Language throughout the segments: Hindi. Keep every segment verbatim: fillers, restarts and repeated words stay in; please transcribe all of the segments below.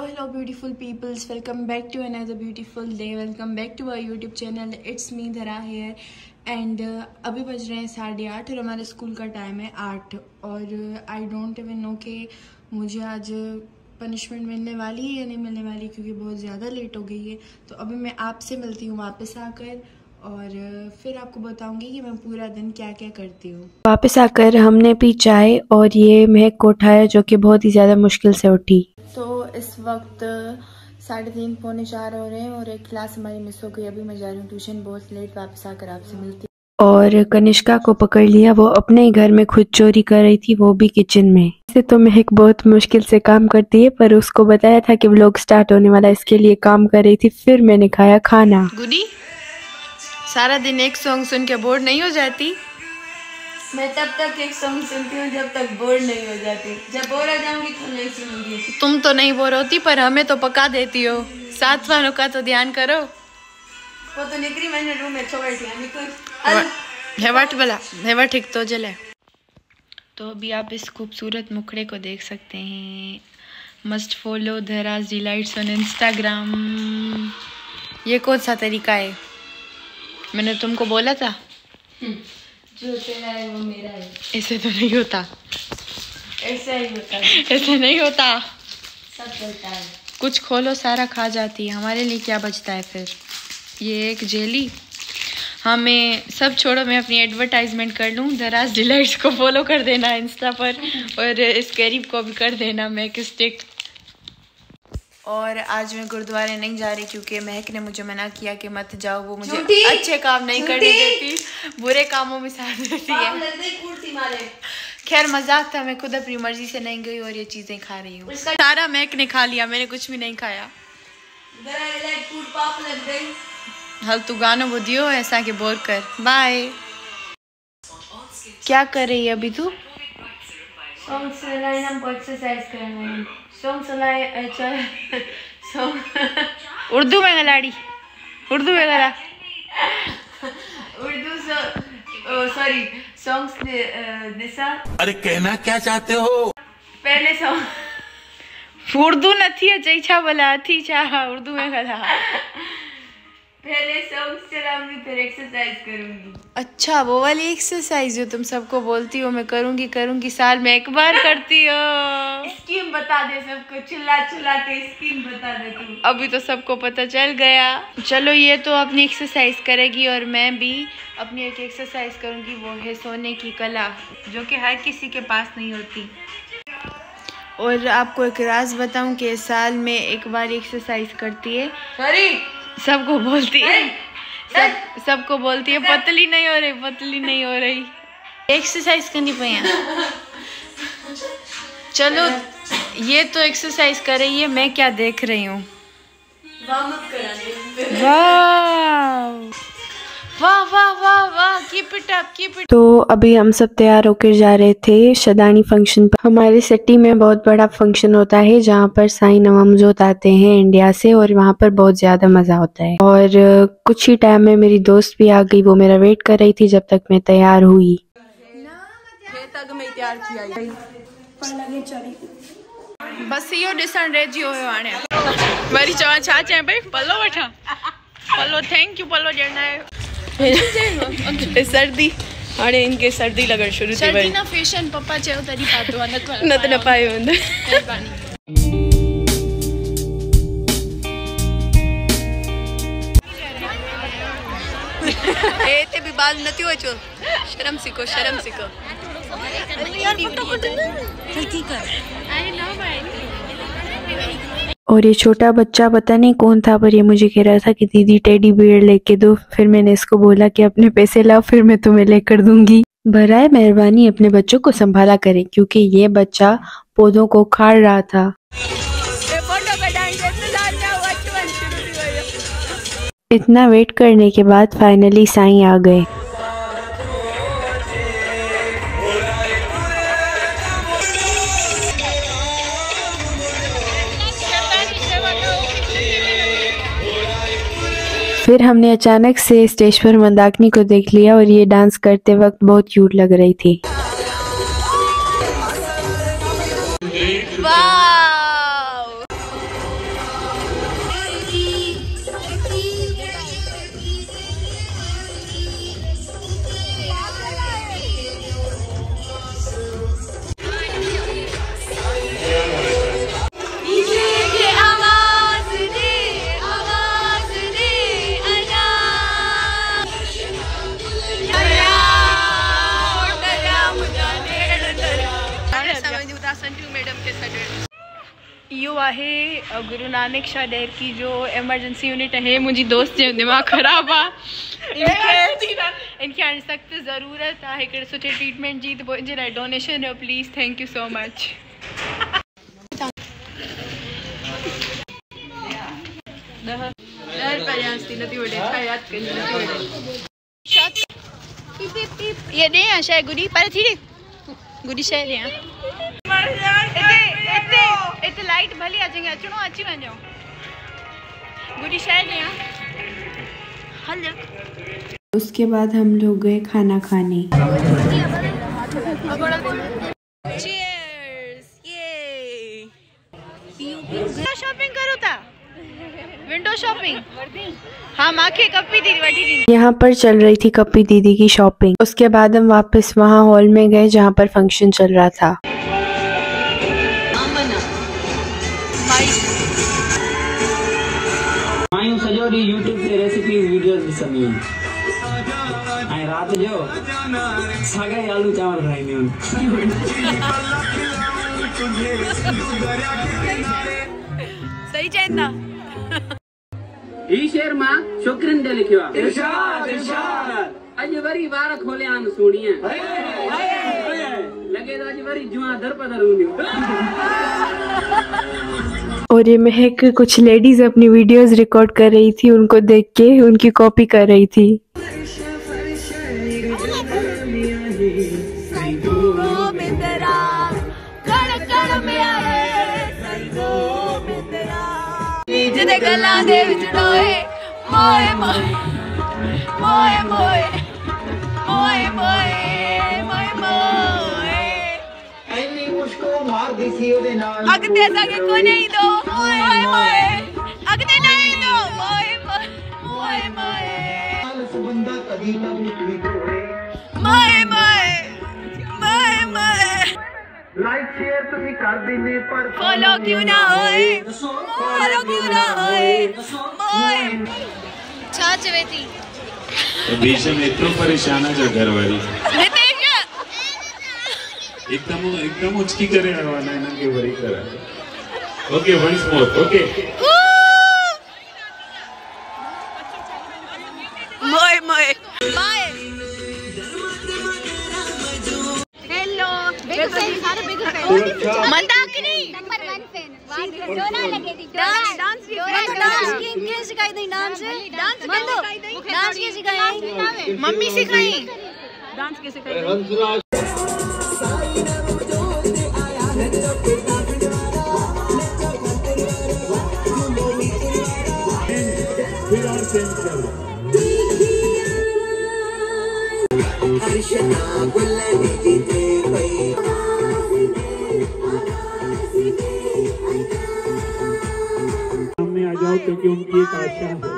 hello beautiful peoples, welcome back to another beautiful day, welcome back to our YouTube channel. It's me Dhara here and uh, अभी बज रहे हैं साढ़े आठ और हमारे स्कूल का टाइम है आठ और आई डोंट इवन नो कि मुझे आज पनिशमेंट मिलने वाली है या नहीं मिलने वाली क्योंकि बहुत ज़्यादा लेट हो गई है। तो अभी मैं आपसे मिलती हूँ वापस आकर और फिर आपको बताऊंगी कि मैं पूरा दिन क्या क्या करती हूँ। वापस आकर हमने पी चाय और ये महक को उठाया जो कि बहुत ही ज़्यादा मुश्किल से उठी। तो इस वक्त साढ़े तीन पौने चार हो रहे हैं और एक क्लास हमारी मिस हो गई। अभी मैं जा रही हूँ ट्यूशन, बहुत लेट वापस आकर आपसे मिलती हूँ। और कनिष्का को पकड़ लिया, वो अपने ही घर में खुद चोरी कर रही थी, वो भी किचन में। वैसे तो महक बहुत मुश्किल से काम करती है पर उसको बताया था कि व्लॉग स्टार्ट होने वाला, इसके लिए काम कर रही थी। फिर मैंने खाया खाना। गुडी सारा दिन एक सॉन्ग सुन के बोर नहीं हो जाती? मैं तब तक एक सॉन्ग सुनती हूँ जब तक बोर नहीं हो जाती। जब बोर हो जाऊंगी तो नहीं सुनूंगी। तुम तो नहीं बोर होती पर हमें तो पका देती हो। साथ वालों का तो ध्यान करो। वो तो निकली मैंने रूम में छोड़ दिया। निकल हेवट वाला हेवट ठीक तो जले। तो अभी आप इस खूबसूरत मुखड़े को देख सकते हैं। मस्ट फॉलो धराज डिलाइट्स ऑन इंस्टाग्राम। ये कौन सा तरीका है? मैंने तुमको बोला था जो तेरा है वो मेरा है। ऐसे तो नहीं होता, ऐसे ही होता है। ऐसे नहीं होता, सब चलता है। कुछ खोलो सारा खा जाती है, हमारे लिए क्या बचता है फिर? ये एक जेली। हाँ मैं सब छोड़ो, मैं अपनी एडवर्टाइजमेंट कर लूँ। दराज डिलाइट्स को फॉलो कर देना इंस्टा पर और इस गरीब को भी कर देना महक स्टिक। और आज मैं गुरुद्वारे नहीं जा रही क्योंकि महक ने मुझे मना किया कि मत जाओ, वो मुझे अच्छे काम नहीं करने देती, बुरे कामों में साथ देती है। खैर मजाक था, मैं खुद अपनी मर्जी से नहीं गई और ये चीजें खा रही हूँ। सारा महक ने खा लिया, मैंने कुछ भी नहीं खाया। हल तू गाना बुधियो ऐसा के बोर कर। बाय। क्या कर रही है अभी तू? सॉन्ग चलाए, हमको एक्सरसाइज करना है। सॉन्ग चलाए सॉन्ग उर्दू में गलाड़ी, उर्दू में गला उर्दू सॉरी सॉन्ग्स दिशा। अरे कहना क्या चाहते हो? पहले सॉन्ग उर्दू नथी है चईछा बोला थी चाह उर्दू में गला। पहले सॉन्ग्स चलाऊंगी फिर एक्सरसाइज करूंगी। अच्छा वो वाली एक्सरसाइज जो तुम सबको बोलती हो मैं करूंगी करूंगी, साल में एक बार करती हो। स्कीम बता दे सबको, चिल्ला चिल्ला के स्कीम बता दे तू। अभी तो सबको पता चल गया। चलो ये तो अपनी एक्सरसाइज करेगी और मैं भी अपनी एक एक्सरसाइज करूंगी, वो है सोने की कला, जो कि हर किसी के पास नहीं होती। और आपको एक राज बताऊं कि साल में एक बार एक्सरसाइज करती है। सॉरी सबको बोलती है, सब सबको बोलती है पतली नहीं हो रही, पतली नहीं हो रही। एक्सरसाइज करनी पड़ी। चलो ये तो एक्सरसाइज कर रही है, मैं क्या देख रही हूँ? वाह वाह वाह वाह, keep it up keep it. तो अभी हम सब तैयार होकर जा रहे थे शदानी फंक्शन पर। हमारे सिटी में बहुत बड़ा फंक्शन होता है जहाँ पर साईं नवामजोत आते हैं इंडिया से और वहाँ पर बहुत ज्यादा मजा होता है। और कुछ ही टाइम में मेरी दोस्त भी आ गई, वो मेरा वेट कर रही थी जब तक मैं तैयार हुई। बस यो ॾिसण रहिजी वियो हाणे। वरी चवां छा चए पई? पलो वठां पलो, थैंक यू पलो ॾियण आयो। सर्दी हाणे इनके सर्दी लगण शुरू थी वई। ना फैशन पप्पा चयो तरी पातो न न त न पायो हूंदो। ए ते भी बाल नथियो अचो, शर्म सीखो शर्म सीखो। यार फटाफट जल्दी कर। आई नो भाई। और ये छोटा बच्चा पता नहीं कौन था पर ये मुझे कह रहा था कि दीदी टेडी बियर लेके दो। फिर मैंने इसको बोला कि अपने पैसे लाओ फिर मैं तुम्हें लेकर दूंगी। बराए मेहरबानी अपने बच्चों को संभाला करें क्योंकि ये बच्चा पौधों को खाड़ रहा था। इतना वेट करने के बाद फाइनली साईं आ गए। फिर हमने अचानक से स्टेज पर मंदाकिनी को देख लिया और ये डांस करते वक्त बहुत क्यूट लग रही थी। ख़ुदा संजू मैडम के सॾु इहो आहे गुरु नानक शाह डेर की जो एमरजेंसी यूनिट है। मुंहिंजी दोस्त जो दिमाग़ ख़राबु आहे, इनखे इनखे हाणे सख़्तु ज़रूरत आहे हिकिड़े सुठे ट्रीटमेंट जी, त पोइ इनजे लाइ डोनेशन ॾियो please. Thank you so much. ॾह ॾह रुपया ॾियांसि थी, नथी वठे छा यादि कजे, नथी वठे। ये ॾे या शइ गुॾी पर थी ॾे गुॾी शइ ॾियां। इते लाइट भली अचेंगे, अचणो अची वञो। गुॾी शइ ॾियां हल। उसके बाद हम लोग गए खाना खाने। शॉपिंग करो था, विंडो शॉपिंग। हाँ माखे कपी दीदी वठी दी। यहाँ पर चल रही थी कपी दीदी की शॉपिंग। उसके बाद हम वापस वहाँ हॉल में गए जहाँ पर फंक्शन चल रहा था। यूट्यूब ते रेसिपीज वीडियोस ॾिसंदी ऐं राति जो साॻा ई आलू चांवर ठाहींदी आहिनि। सही चवंदा। ही शेर मां छोकिरियुनि ते लिखियो आहे। इरशाद इरशाद अॼु वरी वार खोलिया आहिनि सोणीअ, लॻे थो अॼु वरी जुआ दर पदर हूंदियूं। और ये महक कुछ लेडीज अपनी वीडियोस रिकॉर्ड कर रही थी, उनको देख के उनकी कॉपी कर रही थी। अगते सके को नहीं दो मोए मोए, अगते नहीं दो मोए मोए मोए बंदा कभी कभी मोए मोए मोए मोए। लाइक शेयर तुम्हें कर देने पर फॉलो क्यों ना होए, फॉलो क्यों ना होए मोए। छा चवे थी बीच में इतना परेशान है जो घर वाली एकदम एकदम उचकी करे आवाना है के वरी करा। ओके वंस मोर ओके मोए मोए बाय। हेलो सारे मंदाकिनी नंबर वन फैन डोना लगे थी। डांस डांस डांस की के सिखाई दी डांस डांस मंदो डांस के सिखाई मम्मी सिखाई डांस के सिखाई। सामने आ जाओ क्योंकि उनकी एक आशा है।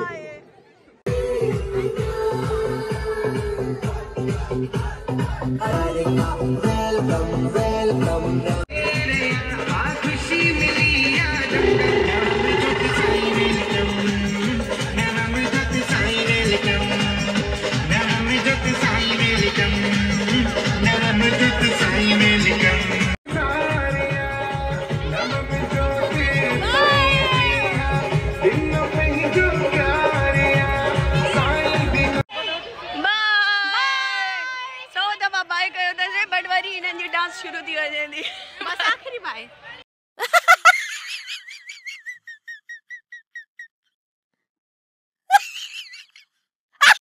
शुरू थी वञे बस आखिरी बाय।